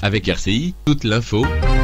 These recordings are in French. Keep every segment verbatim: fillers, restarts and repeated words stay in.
Avec R C I, toute l'info.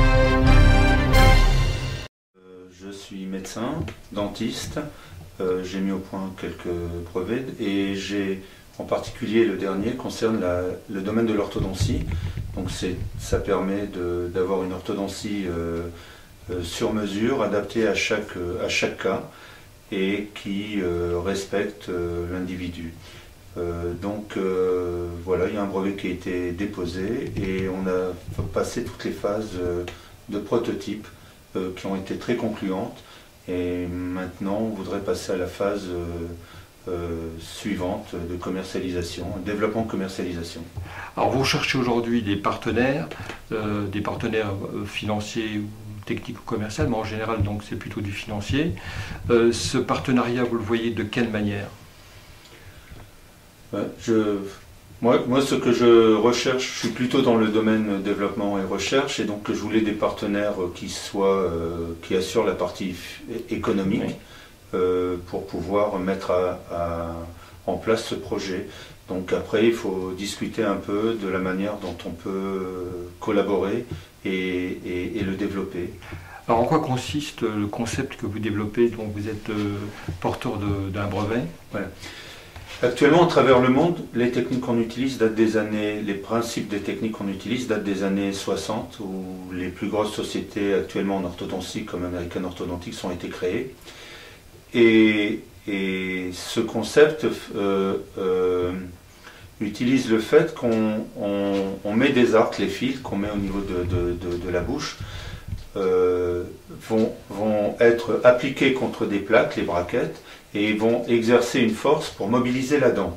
Je suis médecin, dentiste, euh, j'ai mis au point quelques brevets et j'ai en particulier le dernier concerne la, le domaine de l'orthodontie. Donc ça permet d'avoir une orthodontie euh, euh, sur mesure, adaptée à chaque, à chaque cas et qui euh, respecte euh, l'individu. Euh, donc euh, voilà, il y a un brevet qui a été déposé et on a passé toutes les phases euh, de prototype euh, qui ont été très concluantes et maintenant on voudrait passer à la phase euh, euh, suivante de commercialisation, développement commercialisation. Alors vous cherchez aujourd'hui des partenaires, euh, des partenaires financiers ou techniques ou commerciaux, mais en général donc c'est plutôt du financier. Euh, ce partenariat, vous le voyez de quelle manière? Ouais, je, moi, moi, ce que je recherche, je suis plutôt dans le domaine développement et recherche, et donc je voulais des partenaires qui soient, euh, qui assurent la partie économique, oui. euh, pour pouvoir mettre à, à, en place ce projet. Donc après, il faut discuter un peu de la manière dont on peut collaborer et, et, et le développer. Alors en quoi consiste le concept que vous développez, dont vous êtes euh, porteur d'un brevet? Voilà. Actuellement, à travers le monde, les techniques qu'on utilise datent des années, les principes des techniques qu'on utilise datent des années soixante, où les plus grosses sociétés actuellement en orthodontie, comme American Orthodontics, ont été créées. Et, et ce concept euh, euh, utilise le fait qu'on on, on met des arcs, les fils qu'on met au niveau de, de, de, de la bouche, euh, vont, vont être appliqués contre des plaques, les braquettes, et vont exercer une force pour mobiliser la dent.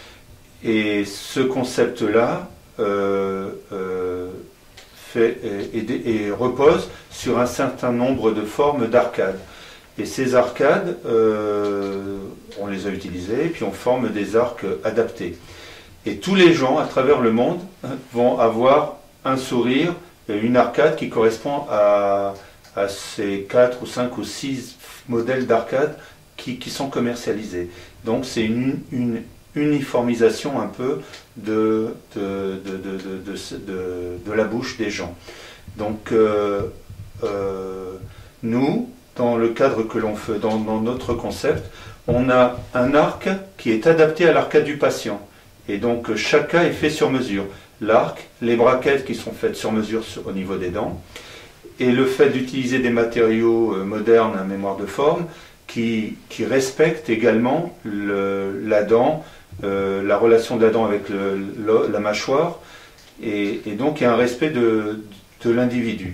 Et ce concept-là euh, euh, fait et, et, et repose sur un certain nombre de formes d'arcades. Et ces arcades, euh, on les a utilisées, et puis on forme des arcs adaptés. Et tous les gens à travers le monde vont avoir un sourire, une arcade qui correspond à, à ces quatre ou cinq ou six modèles d'arcades Qui, qui sont commercialisés. Donc c'est une, une uniformisation un peu de, de, de, de, de, de, de la bouche des gens. Donc euh, euh, nous, dans le cadre que l'on fait, dans, dans notre concept, on a un arc qui est adapté à l'arcade du patient. Et donc chaque cas est fait sur mesure. L'arc, les braquettes qui sont faites sur mesure sur, au niveau des dents, et le fait d'utiliser des matériaux euh, modernes à mémoire de forme, Qui, qui respecte également le, la dent, euh, la relation de la dent avec le, le, la mâchoire, et, et donc il y a un respect de, de l'individu.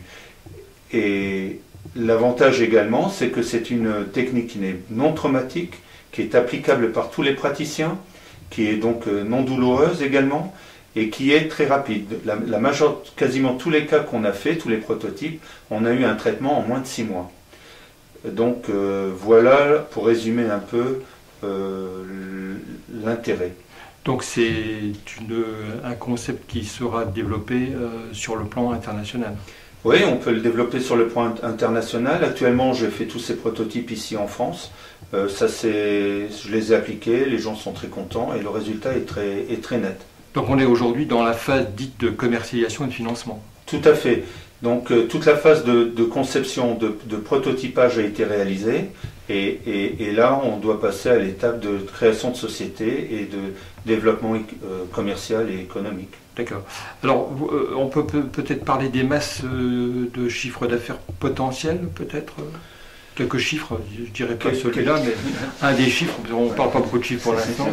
Et l'avantage également, c'est que c'est une technique qui n'est non traumatique, qui est applicable par tous les praticiens, qui est donc non douloureuse également, et qui est très rapide. La, la majeure, quasiment tous les cas qu'on a fait, tous les prototypes, on a eu un traitement en moins de six mois. Donc euh, voilà, pour résumer un peu, euh, l'intérêt. Donc c'est un concept qui sera développé euh, sur le plan international? Oui, on peut le développer sur le plan international. Actuellement, j'ai fait tous ces prototypes ici en France. Euh, ça, je les ai appliqués, les gens sont très contents et le résultat est très, est très net. Donc on est aujourd'hui dans la phase dite de commercialisation et de financement? Tout à fait. Donc euh, toute la phase de, de conception, de, de prototypage a été réalisée et, et, et là on doit passer à l'étape de création de société et de développement euh, commercial et économique. D'accord. Alors euh, on peut peut-être parler des masses euh, de chiffre d'affaires potentiels, peut-être quelques chiffres, je dirais pas celui-là, mais un des chiffres, on ne parle pas beaucoup de chiffres pour l'instant.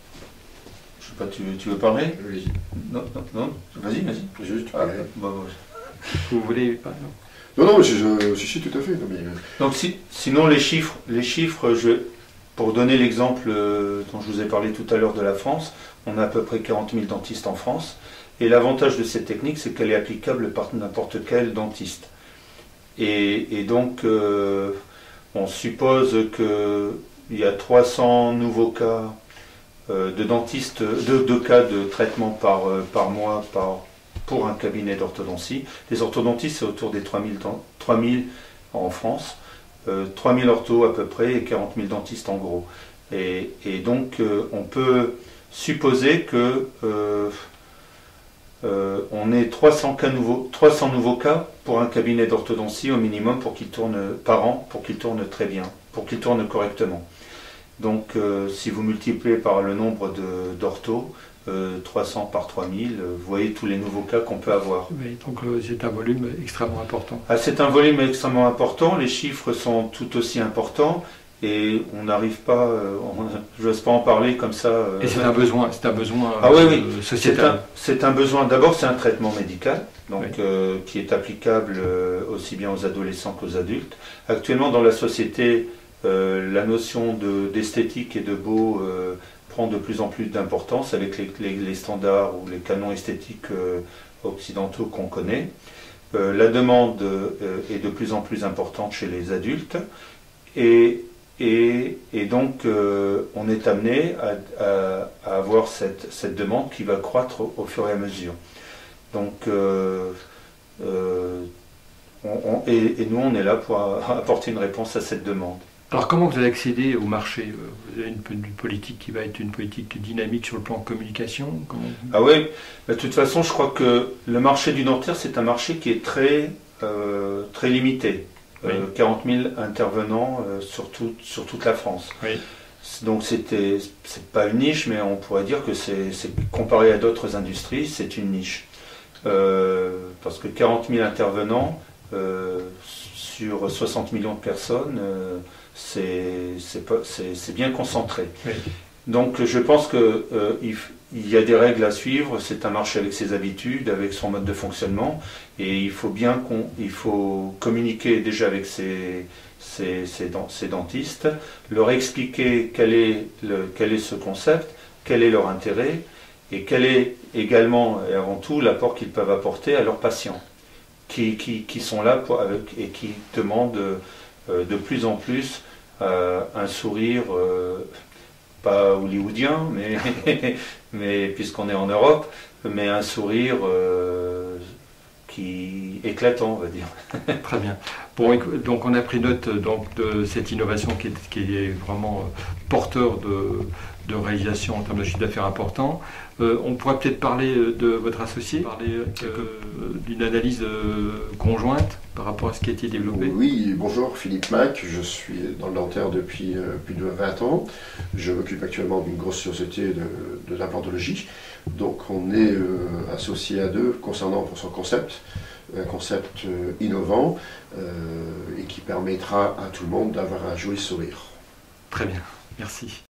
Je sais pas, tu, tu veux parler? Vas-y. Non, non, non, vas-y, vas-y. Juste. Ah, bon, bon. Vous voulez pas? Non, non, je, je, je suis tout à fait. Non, mais... Donc si, sinon les chiffres, les chiffres je, pour donner l'exemple euh, dont je vous ai parlé tout à l'heure de la France, on a à peu près quarante mille dentistes en France. Et l'avantage de cette technique, c'est qu'elle est applicable par n'importe quel dentiste. Et, et donc, euh, on suppose qu'il y a trois cents nouveaux cas euh, de dentistes, de, de cas de traitement par, euh, par mois, par pour un cabinet d'orthodontie. Les orthodontistes, c'est autour des trois mille en France, euh, trois mille orthos à peu près et quarante mille dentistes en gros. Et, et donc, euh, on peut supposer que euh, euh, on est trois cents cas nouveaux, trois cents nouveaux cas pour un cabinet d'orthodontie au minimum pour qu'il tourne par an, pour qu'il tourne très bien, pour qu'il tourne correctement. Donc euh, si vous multipliez par le nombre d'orthos, euh, trois cents par trois mille, euh, vous voyez tous les nouveaux cas qu'on peut avoir. Oui, donc euh, c'est un volume extrêmement important. Ah, c'est un volume extrêmement important, les chiffres sont tout aussi importants et on n'arrive pas, euh, je n'ose pas en parler comme ça. Euh, et c'est un besoin, c'est un besoin ah, oui, oui. euh, sociétal. C'est un, un besoin, d'abord c'est un traitement médical, donc, oui. euh, qui est applicable euh, aussi bien aux adolescents qu'aux adultes. Actuellement dans la société, euh, la notion d'esthétique et de beau euh, prend de plus en plus d'importance avec les, les, les standards ou les canons esthétiques euh, occidentaux qu'on connaît. Euh, la demande euh, est de plus en plus importante chez les adultes et, et, et donc euh, on est amené à, à, à avoir cette, cette demande qui va croître au, au fur et à mesure. Donc, euh, euh, on, on, et, et nous on est là pour apporter une réponse à cette demande. Alors comment vous allez accéder au marché? Vous avez une, une politique qui va être une politique dynamique sur le plan communication? Comment... Ah oui, de toute façon je crois que le marché du dentaire c'est un marché qui est très, euh, très limité. Oui. Euh, quarante mille intervenants euh, sur, tout, sur toute la France. Oui. Donc c'était, c'est pas une niche, mais on pourrait dire que c'est comparé à d'autres industries, c'est une niche. Euh, parce que quarante mille intervenants euh, sur soixante millions de personnes, euh, c'est bien concentré. Oui. Donc je pense qu'il euh, il y a des règles à suivre, c'est un marché avec ses habitudes, avec son mode de fonctionnement, et il faut bien qu'on, il faut communiquer déjà avec ses, ses, ses, ses dentistes, leur expliquer quel est, le, quel est ce concept, quel est leur intérêt, et quel est également et avant tout l'apport qu'ils peuvent apporter à leurs patients, qui, qui, qui sont là pour, avec, et qui demandent euh, de plus en plus euh, un sourire, euh, pas hollywoodien, mais, mais puisqu'on est en Europe, mais un sourire euh, qui éclatant, on va dire. Très bien. Bon, donc on a pris note donc, de cette innovation qui est, qui est vraiment porteur de, de réalisation en termes de chiffre d'affaires important. Euh, on pourrait peut-être parler de votre associé, parler euh, d'une analyse euh, conjointe par rapport à ce qui a été développé. Oui, bonjour, Philippe Mac, je suis dans le dentaire depuis euh, plus de vingt ans. Je m'occupe actuellement d'une grosse société de, de l'implantologie. Donc on est euh, associé à deux concernant pour son concept, un concept euh, innovant euh, et qui permettra à tout le monde d'avoir un joli sourire. Très bien, merci.